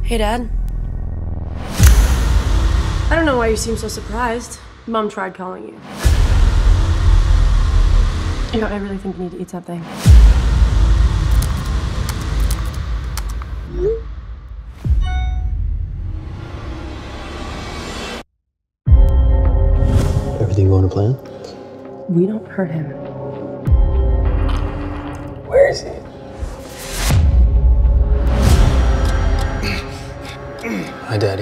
Hey, Dad. I don't know why you seem so surprised. Mom tried calling you. You know, I really think you need to eat something. Everything going to plan? We don't hurt him. Where is he? Hi, Daddy.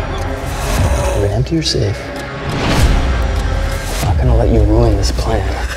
You're empty or safe? I'm not gonna let you ruin this plan.